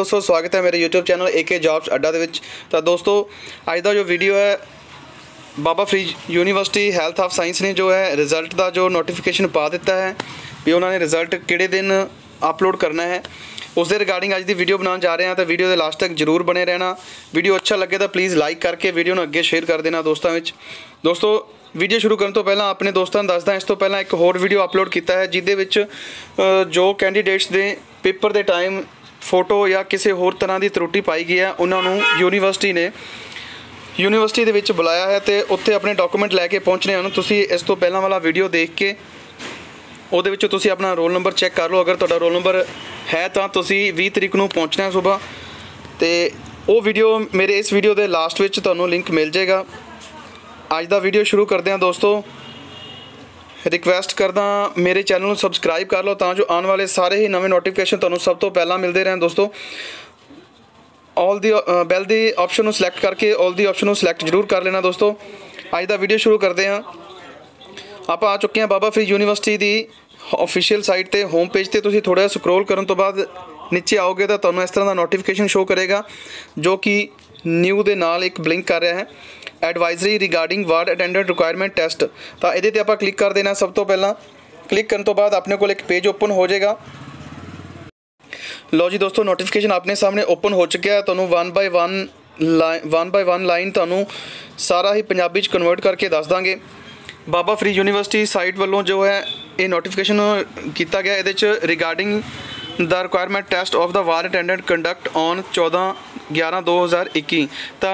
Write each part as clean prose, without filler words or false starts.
दोस्तों स्वागत है मेरे यूट्यूब चैनल AK जॉब्स अड्डा दे विच। तो दोस्तों अज का जो वीडियो है Baba Farid university health of science ने जो है रिजल्ट का जो नोटिफिकेशन पा दिता है भी उन्होंने रिजल्ट किहड़े दिन अपलोड करना है उस दे रिगार्डिंग अज की वीडियो बनाने जा रहे हैं। तो वीडियो के लास्ट तक जरूर बने रहना। वीडियो अच्छा लगे तो प्लीज़ लाइक करके वीडियो अगे शेयर कर देना दोस्तों में। दोस्तों वीडियो शुरू करने तो पहला अपने दोस्तों को दसदा इस तो पहला एक होर वीडियो अपलोड किया है जिहदे विच जो कैंडीडेट्स दे पेपर के टाइम फोटो या किसी होर तरह की त्रुटि पाई गई है उन्होंने यूनीवर्सिटी दे विच बुलाया है तो उत्थे अपने डॉकूमेंट लैके पहुँचने हैं। तुसीं इस तो पहला वाला वीडियो देख के ਉਹਦੇ ਵਿੱਚ ਤੁਸੀਂ अपना रोल नंबर चेक कर लो। अगर ਤੁਹਾਡਾ रोल नंबर है तो ਤੁਸੀਂ 20 तरीक ਨੂੰ पहुँचना है सुबह। तो वो वीडियो मेरे इस वीडियो के लास्ट में ਤੁਹਾਨੂੰ लिंक मिल जाएगा। अज का वीडियो शुरू करते हैं दोस्तों। रिक्वेस्ट करदा मेरे चैनल को सबसक्राइब कर लो तो आने वाले सारे ही नवे नोटिफिकेशन ਤੁਹਾਨੂੰ सब तो पहला मिलते रहें दोस्तों। ऑल दी बैल दी ऑप्शन को सिलेक्ट करके ऑल दी ऑप्शन को सिलेक्ट जरूर कर लेना दोस्तों। अज का वीडियो शुरू करते हैं। आप आ चुके हैं बाबा फरीद यूनीवर्सिटी की ऑफिशियल साइट पर होम पेज पर। तुसीं थोड़ा स्क्रोल करने तो बाद नीचे आओगे तो तुहानूं इस तरह का नोटिफिकेशन शो करेगा जो कि न्यू के नाल एक ब्लिंक कर रहा है advisory regarding ward attendant requirement test. तो ये आप क्लिक कर देना। सब तो पहला क्लिक करने तो बाद अपने को एक पेज ओपन हो जाएगा। लो जी दोस्तों नोटिफिकेशन अपने सामने ओपन हो चुका है। तुहानूं वन बाय वन लाइन तुहानूं सारा ही पंजाबी च कन्वर्ट करके दस देंगे। बाबा फरीद यूनीवर्सिटी साइट वालों जो है ये नोटिफिकेशन किया गया ये regarding the requirement test of the ward attendant conduct on 14/11/2021। तो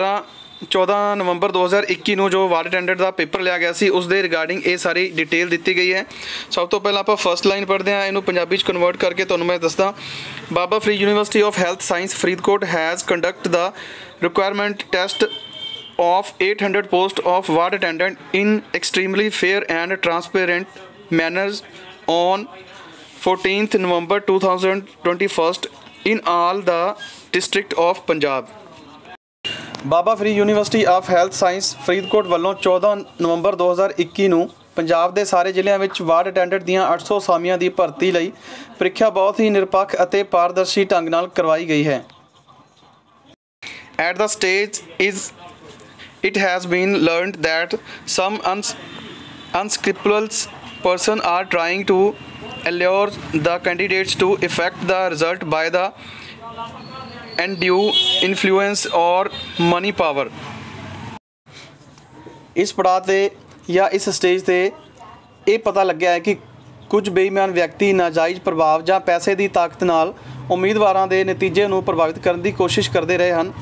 14 नवंबर 2021 ਨੂੰ जो वार्ड अटेंडेंट का पेपर लिया गया सी उस दे रिगार्डिंग ये सारी डिटेल दी गई है। सब तो पहला आप फर्स्ट लाइन पढ़ते हैं इनू पंजाबी च कन्वर्ट करके तुहानूं मैं दसदा। Baba Farid university of health science Faridkot has conduct the requirement test of 800 post of ward attendant in extremely fair and transparent manners on 14th November 2021 in all the district of Punjab। Baba Farid university of health science Faridkot वालों 14 नवंबर 2021 ਨੂੰ ਪੰਜਾਬ ਦੇ ਸਾਰੇ ਜ਼ਿਲ੍ਹਿਆਂ ਵਿੱਚ ward attendant ਦੀਆਂ 800 ਅਸਾਮੀਆਂ ਦੀ ਭਰਤੀ ਲਈ ਪ੍ਰੀਖਿਆ ਬਹੁਤ ਹੀ ਨਿਰਪੱਖ ਅਤੇ ਪਾਰਦਰਸ਼ੀ ਢੰਗ ਨਾਲ ਕਰਵਾਈ ਗਈ ਹੈ। At the stage it has been learned that some unscrupulous persons are trying to allure the candidates to affect the result by the undue influence or money power। इस पड़ाव से या इस स्टेज से ये पता लग्या है कि कुछ बेईमान व्यक्ति नाजायज़ प्रभाव या पैसे की ताकत नाल उम्मीदवारों के नतीजे को प्रभावित करने की कोशिश करते रहे हैं।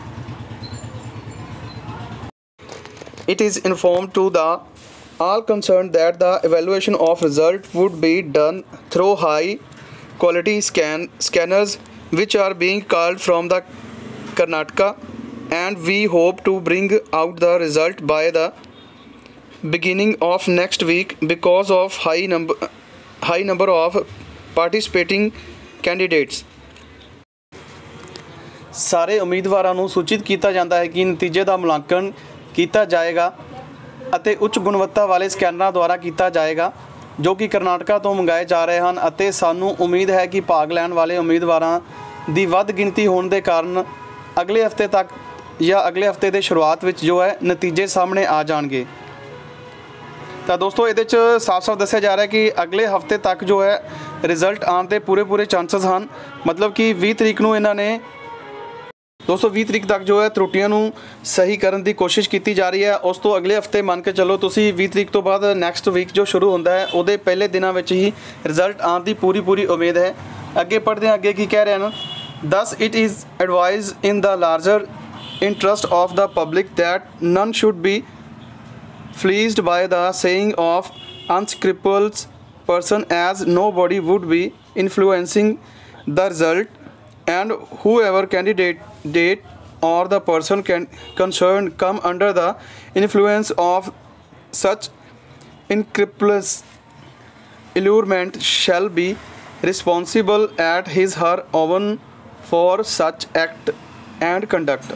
It is informed to the all concerned that the evaluation of result would be done through high quality scanners which are being called from the Karnataka, and we hope to bring out the result by the beginning of next week because of high number of participating candidates। सारे उम्मीदवारों को सूचित किया जाता है कि नतीजे का मूल्यांकन किया जाएगा अते उच्च गुणवत्ता वाले स्कैनर द्वारा किया जाएगा जो कि करनाटका तो मंगाए जा रहे हैं। अते सानू उम्मीद है कि भाग लैण वाले उम्मीदवारों की वध गिनती होने के कारण अगले हफ्ते तक या अगले हफ्ते के शुरुआत में जो है नतीजे सामने आ जाएंगे। तो दोस्तों ये साफ साफ दस्या जा रहा है कि अगले हफ्ते तक जो है रिजल्ट आने के पूरे चांसेस हैं। मतलब कि 20 तरीक को इन्होंने दोस्तों 20 तरीक तक जो है त्रुटियों सही करने की कोशिश की जा रही है। उस तो अगले हफ्ते मान के चलो तुसी 20 तरीक तो बाद नैक्सट वीक जो शुरू होता है वो पहले दिनों में ही रिजल्ट आने की पूरी उम्मीद है। अगे पढ़ते हैं अगे की कह रहे हैं। दस it is advise in the larger interest of the public that none should be fleeced by the saying of unscrupulous person as nobody would be influencing the result and whoever candidate or the person concerned come under the influence of such unscrupulous allurement shall be responsible at his her own for such act and conduct।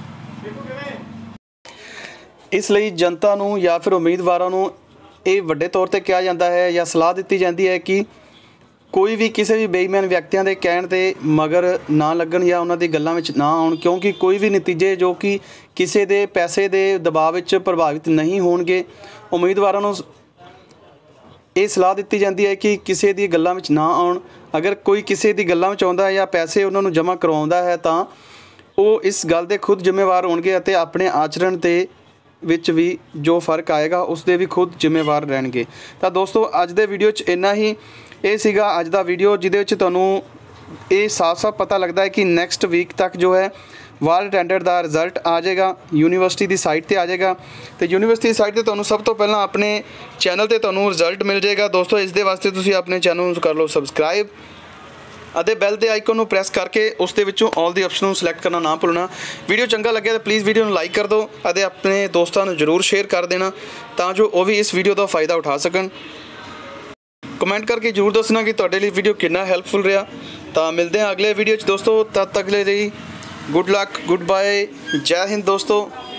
इसलिए जनता नूं या फिर उम्मीदवारों नूं ये वड्डे तौर पर कहा जाता है या सलाह दी जाती है कि ਕੋਈ ਵੀ ਕਿਸੇ ਵੀ ਬੇਈਮਾਨ ਵਿਅਕਤੀਆਂ ਦੇ ਕਹਿਣ ਤੇ ਮਗਰ ਨਾ ਲੱਗਣ ਜਾਂ ਉਹਨਾਂ ਦੀ ਗੱਲਾਂ ਵਿੱਚ ਨਾ ਆਉਣ, ਕਿਉਂਕਿ ਕੋਈ ਵੀ ਨਤੀਜੇ ਜੋ ਕਿ ਕਿਸੇ ਦੇ ਪੈਸੇ ਦੇ ਦਬਾਅ ਵਿੱਚ ਪ੍ਰਭਾਵਿਤ ਨਹੀਂ ਹੋਣਗੇ। ਉਮੀਦਵਾਰਾਂ ਨੂੰ ਇਹ ਸਲਾਹ ਦਿੱਤੀ ਜਾਂਦੀ ਹੈ ਕਿ ਕਿਸੇ ਦੀ ਗੱਲਾਂ ਵਿੱਚ ਨਾ ਆਉਣ। ਅਗਰ ਕੋਈ ਕਿਸੇ ਦੀ ਗੱਲਾਂ ਵਿੱਚ ਆਉਂਦਾ ਹੈ ਜਾਂ ਪੈਸੇ ਉਹਨਾਂ ਨੂੰ ਜਮ੍ਹਾਂ ਕਰਵਾਉਂਦਾ ਹੈ ਤਾਂ ਉਹ ਇਸ ਗੱਲ ਦੇ ਖੁਦ ਜ਼ਿੰਮੇਵਾਰ ਹੋਣਗੇ ਅਤੇ ਆਪਣੇ ਆਚਰਣ ਤੇ ਵਿੱਚ ਵੀ ਜੋ ਫਰਕ ਆਏਗਾ ਉਸ ਦੇ ਵੀ ਖੁਦ ਜ਼ਿੰਮੇਵਾਰ ਰਹਿਣਗੇ। ਤਾਂ ਦੋਸਤੋ ਅੱਜ ਦੇ ਵੀਡੀਓ 'ਚ ਇੰਨਾ ਹੀ। ਇਹ ਸੀਗਾ ਅੱਜ ਦਾ ਵੀਡੀਓ ਜਿਹਦੇ ਵਿੱਚ ਤੁਹਾਨੂੰ ਇਹ ਸਾਫ਼-ਸਾਫ਼ ਪਤਾ ਲੱਗਦਾ ਹੈ ਕਿ ਨੈਕਸਟ ਵੀਕ ਤੱਕ ਜੋ ਹੈ ਵਾਰਡ ਅਟੈਂਡੈਂਟ ਦਾ ਰਿਜ਼ਲਟ ਆ ਜਾਏਗਾ, ਯੂਨੀਵਰਸਿਟੀ ਦੀ ਸਾਈਟ ਤੇ ਆ ਜਾਏਗਾ ਤੇ ਯੂਨੀਵਰਸਿਟੀ ਦੀ ਸਾਈਟ ਤੇ ਤੁਹਾਨੂੰ ਸਭ ਤੋਂ ਪਹਿਲਾਂ ਆਪਣੇ ਚੈਨਲ ਤੇ ਤੁਹਾਨੂੰ ਰਿਜ਼ਲਟ ਮਿਲ ਜਾਏਗਾ। ਦੋਸਤੋ ਇਸ ਦੇ ਵਾਸਤੇ ਤੁਸੀਂ ਆਪਣੇ ਚੈਨਲ ਨੂੰ ਕਰ ਲਓ ਸਬਸਕ੍ਰਾਈਬ ਅਤੇ ਬੈਲ ਦੇ ਆਈਕਨ ਨੂੰ ਪ੍ਰੈਸ ਕਰਕੇ ਉਸ ਦੇ ਵਿੱਚੋਂ ਆਲ ਦੀ ਆਪਸ਼ਨ ਨੂੰ ਸਿਲੈਕਟ ਕਰਨਾ ਨਾ ਭੁੱਲਣਾ। ਵੀਡੀਓ ਚੰਗਾ ਲੱਗਿਆ ਤਾਂ ਪਲੀਜ਼ ਵੀਡੀਓ ਨੂੰ ਲਾਈਕ ਕਰ ਦਿਓ ਅਤੇ ਆਪਣੇ ਦੋਸਤਾਂ ਨੂੰ ਜ਼ਰੂਰ ਸ਼ੇਅਰ ਕਰ ਦੇਣਾ ਤਾਂ ਜੋ ਉਹ ਵੀ ਇਸ ਵੀਡੀਓ ਦਾ ਫਾਇਦਾ ਉਠਾ ਸਕਣ। ਕਮੈਂਟ ਕਰਕੇ ਜ਼ਰੂਰ ਦੱਸਣਾ ਕਿ ਤੁਹਾਡੇ ਲਈ ਵੀਡੀਓ ਕਿੰਨਾ ਹੈਲਪਫੁਲ ਰਿਹਾ। ਤਾਂ ਮਿਲਦੇ ਹਾਂ ਅਗਲੇ ਵੀਡੀਓ 'ਚ ਦੋਸਤੋ, ਤਦ ਤੱਕ ਲਈ ਗੁੱਡ ਲੱਕ, ਗੁੱਡ ਬਾਏ, ਜੈ ਹਿੰਦ ਦੋਸਤੋ।